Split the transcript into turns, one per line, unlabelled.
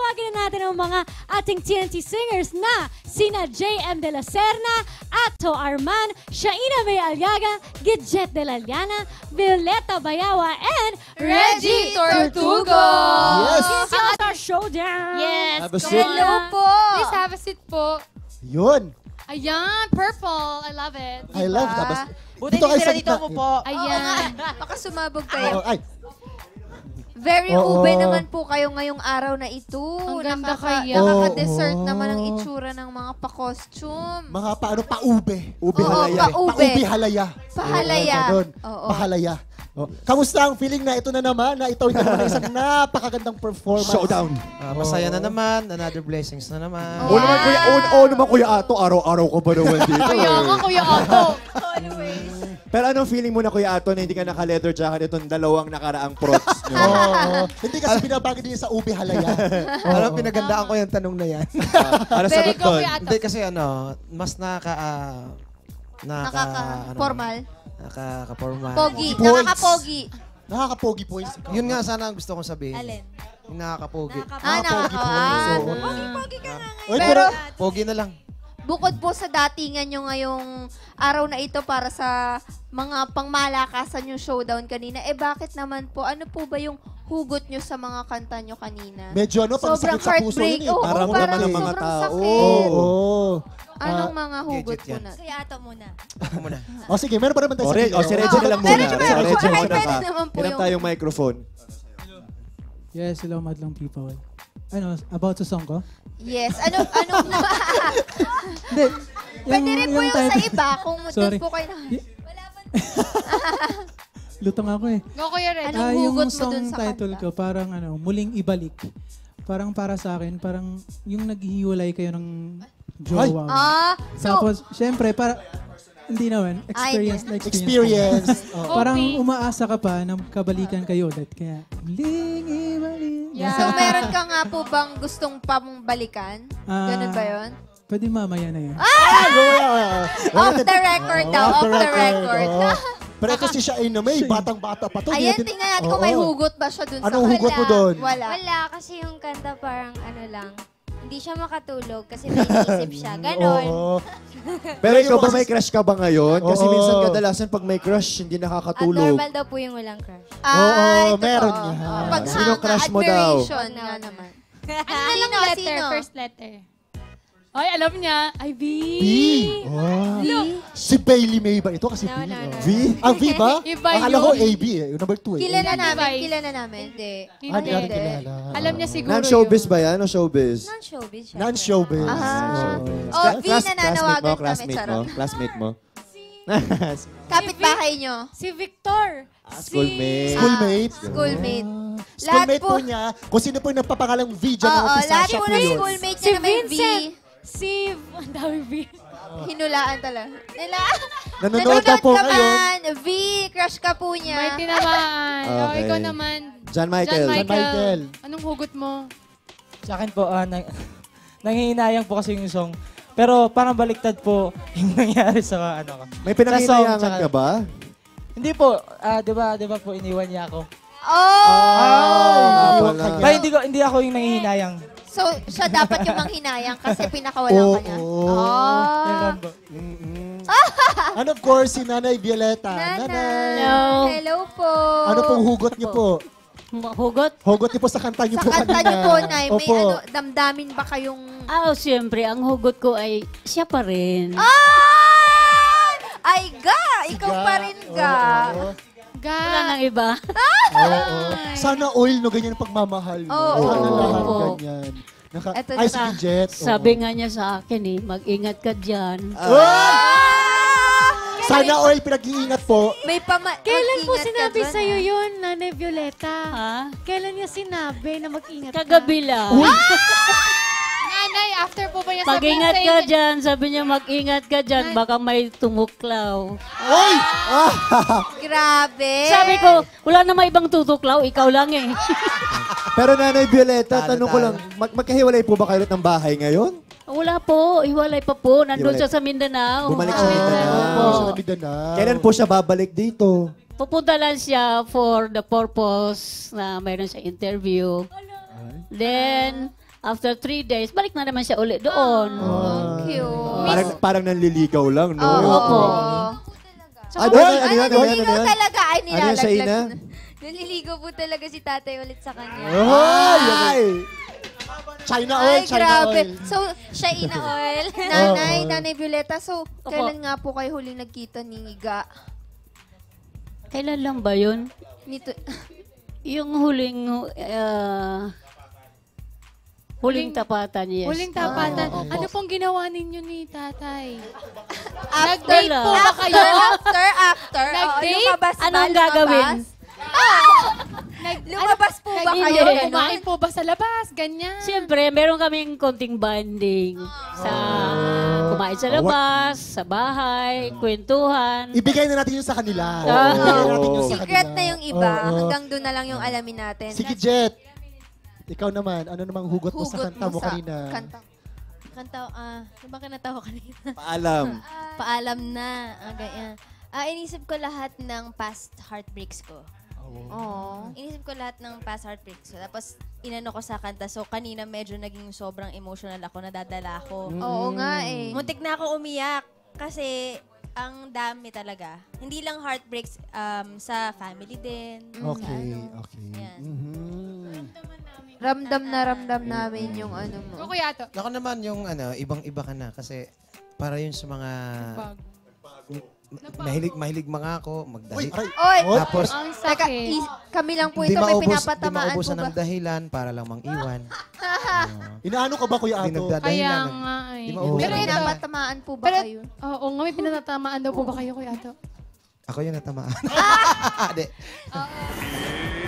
tawagin na natin ang mga ating TNT singers na sina JM De La Serna, Ato Arman, Shaina May Aliaga, Gidjet De La Liana, Violeta Bayawa, and
Reggie Tortugo!
Yes!
This is our showdown!
Yes!
Have a seat.
Hello po!
Please have a seat po.
Yun.
Ayan, purple. I love it.
I love that.
Buti hindi sila dito mo po.
Ayan. Baka sumabog kayo.
Ay,
Very
Oo.
ube naman po kayo ngayong araw na ito.
Ang ganda kaya.
Nakaka-dessert
Oo.
naman ang itsura ng mga pa-costume.
mga paano, paube.
Ube
Oo,
halaya.
paube.
Paubi halaya.
Pahalaya.
Oo, ganun.
Oo.
Pahalaya. Oh. Kamusta ang feeling na ito na naman, na ito na naman isang napakagandang performance?
Showdown.
Masaya na naman, another blessings na naman.
Oh.
Oo naman kuya, oo naman kuya Ato, araw-araw ko ba naman dito?
Kuya nga, Kuya Otto.
Always.
Pero anong feeling mo na kuya Ato na hindi ka naka-leather jacket itong dalawang nakaraang props nyo?
Oo. Hindi kasi binabagay din sa ubi halaya.
Alam, pinagandaan ko yung tanong na yan.
Ano sagot
Go,
doon?
Kuya Ato.
Hindi kasi mas
Formal.
Nakaka-formal.
Pogi.
Points.
Nakaka-pogi.
Nakaka-pogi points.
Yun nga sana ang gusto kong sabihin.
Alin?
Yung nakaka-pogi.
Nakaka-pogi
Nakaka-pogi.
points. Oo.
Pogi-pogi ka nga ngayon.
Oy,
Pero
Pogi na lang.
bukod po sa datingan nyo ngayong araw na ito para sa mga pangmalakasan yung showdown kanina, bakit naman po, ano po ba yung hugot nyo sa mga kanta nyo kanina?
medyo ano, pang
Sobrang
sakit sa puso
heartbreak.
yun eh.
Oo,
Parang
parang
naman ng mga
sobrang
tao.
sakit.
Oo.
Anong mga hugot
Gadget
po
yan.
na?
Kaya Ato muna.
Ako muna.
O sige, meron pa naman tayo
O,
sa video.
si Reggie na lang muna.
Pero
Si
meron
Reggie
po,
muna
pwede
ka.
naman po
Hirap
yung-
tayong microphone.
Yes, hello madlang people. Ano, about sa song ko?
Yes. Ano?
Hindi.
Pwede rin po yung sa
title-
iba kung
Sorry.
doon po kayo na...
Lutang ako eh.
Go, Kuya Reggie.
Anong
yung
hugot mo
song
dun sa
title
kanta?
ko, parang muling ibalik. Parang para sa akin, parang yung naghihiwalay kayo ng jowa.
So,
Tapos, syempre, hindi naman, experience na experience.
Experience. Oo.
Parang
Okay.
umaasa ka pa na kabalikan kayo ulit. Kaya, muling ibalik.
so meron ka nga po bang gustong pambalikan? Ganun ba yun?
Pwede mamaya na yun.
Off the record daw, off the record.
oo. Pero ito si Shaina May, batang-bata pa to.
Ayan,
Hindi natin-
tingnan natin kung may
Oo.
hugot ba siya dun sa
Anong hugot mo doon?
Wala.
Wala, kasi yung kanta parang ano lang, hindi siya makatulog kasi may isip siya. Ganon.
Oo.
Pero ikaw ba may crush ka ba ngayon? Kasi
Oo.
minsan kadalasan pag may crush, hindi
At
nakakatulog.
normal daw po yung walang crush.
Oo,
totoo.
meron yan.
Paghanga,
Sino crush mo daw?
admiration nga naman.
Sino letter? First letter. Ay, alam niya. Ay, V.
V. Wow. Si Bailey May ba ito? Kasi
No,
V.
no, no.
V? Ah, V ba?
Iba
Akala ko
yun.
AB eh. Yung number 2 eh.
Kilala namin,
Device.
kilala namin. Hindi.
Hindi natin
Hindi.
kilala.
Alam niya siguro
Non-showbiz
yun.
ba yan o showbiz?
Non-showbiz siya.
Non-showbiz.
Oh, V na nanawagan kami,
Classmate mo?
charot.
Classmate mo?
Kapit-bahay nyo.
Si Victor.
Schoolmate.
Schoolmate.
Schoolmate. Lahat
Schoolmate po
po,
niya. Kung sino po yung nagpapangalang V dyan ng
oo,
umpisa,
lahat
siya
po
po
ng
yun.
schoolmate
Si
niya na may V.
Vincent. Ang dami V.
Hinulaan talaga.
Nanonood na po
ka
ngayon.
man. V, crush ka po niya.
May tinamaan. Oh,
Okay.
ikaw naman.
John Michael.
John
John Michael.
Anong hugot mo?
Sa akin po, nanghihinayang po kasi yung song. Pero parang baliktad po yung nangyari sa ano ko.
May
Sa
pinanghilayangan
song,
ka ba?
Hindi po, 'di ba po iniwan niya ako.
Oh!
Iniwan
wala.
ka niya.
Ba hindi ako yung nanghihinayang.
So, siya dapat yung manghinayang kasi pinakawalan ka niya.
Oo.
Yan
Oh!
lang po.
And of course, si Nanay Violeta.
Nanay!
Hello.
Hello po!
Ano pong hugot niyo po?
Hugot?
Hugot niyo po sa kanta niyo
Sa
po
kanta
kanina.
niyo po, Nay, may
Opo.
ano, damdamin ba kayong...
Siyempre, ang hugot ko ay siya pa rin.
Ah! Ay, ga! Ikaw
Ga.
pa rin, ga.
Oo.
Wala nang iba.
Oo. Sana oil, no? Ganyan ang pagmamahal. No?
Oo.
Sana lahat
Oo.
ganyan.
Eto
Ay,
na.
sige, Jet. Oo.
Sabi nga niya sa akin mag-ingat ka dyan.
Sana oil, pinag-iingat po.
May
Kailan po
mag-ingat ka
sinabi
dyan,
sa'yo
ah.
yun, Nanay Violeta? Ha? Kailan niya sinabi na mag-ingat ka?
Kagabi lang.
Nanay, after po ba niya sabihin
Mag-ingat
sa
ka
inyo?
dyan. Sabi niya, mag-ingat ka dyan. Baka may tumuklaw.
Oy!
Grabe.
Sabi ko, wala na may ibang tutuklaw. Ikaw lang eh.
Pero Nanay Violeta,
Talo,
tanong ko
talo.
lang, magkahiwalay po ba kayo ulit ng bahay ngayon?
Wala po. Hiwalay pa po. Nandun
Hiwalay.
siya sa Mindanao.
Bumalik sa Mindanao.
Opo.
Siya na Mindanao.
Kailan po siya babalik dito?
Pupunta lang siya for the purpose na mayroon siya interview. Then,
After 3 days, balik na naman siya ulit doon.
Ang cute.
Parang nanliligaw lang, no?
Oo.
Ano yan?
Naliligaw talaga. Ay,
Ano yan, Shaina?
nilalaglag.
Naliligo po talaga si tatay ulit sa kanya.
Ay! China oil,
Ay,
China
grabe.
oil.
So,
Shaina oil.
Nanay Violeta, so, kailan nga po kayo huling nagkita ni Iga?
Kailan lang ba yun?
Nito,
Yung huling tapatan, yes.
Huling tapatan.
Oo, opo.
Ano pong ginawa ninyo ni tatay?
after,
Nag-date po ba kayo?
After.
Nag-date?
Oo, lumabas ba?
Anong
Lumabas?
gagawin?
Lumabas po ba
Hindi,
kayo? Ganon?
kumain po ba sa labas? Ganyan.
Siyempre, meron kaming konting bonding sa kumain sa labas, sa bahay, kwentuhan.
Ibigay na natin yun sa kanila.
Ah.
Ibigay na natin yun sa
Secret
kanila.
na yung iba.
Oo.
Hanggang doon na lang yung alamin natin.
Sige, Jet. Ikaw naman, ano namang hugot mo sa
Hugot
kanta mo
sa
kanina?
kanta.
Ano ba kinatawa kanina?
Paalam.
Paalam na. Ganyan. Inisip ko lahat ng past heartbreaks ko.
Oo.
Inisip ko lahat ng past heartbreaks ko. Tapos, inano ko sa kanta. So, kanina medyo naging sobrang emotional ako, nadadala ako.
Oo nga eh.
Muntik na ako umiyak. Kasi, ang dami talaga. Hindi lang heartbreaks sa family din.
Okay,
Sa
okay.
Yan.
Ramdam na ramdam namin yung ano mo.
O kuya to.
Ako naman yung ibang-iba ka na kasi para yun sa mga mahilig mga ako,
Uy,
magdahil.
aray.
Oy!
Tapos,
Ang
Teka,
sakit.
kami lang po
di
ito. May
maubos, di
pinapatamaan po
maubusan
ba?
ng dahilan para lang mang-iwan.
Inaano ka ba, Kuya
Di
Ato?
Kaya
nagdadahilan.
nga eh.
Di maubusan
Pero
ng
ito,
dahilan.
Pinapatamaan po ba
Pero-
kayo?
oo nga, may pinatatamaan daw po ba kayo, kuya to?
Ako yung natamaan. Di.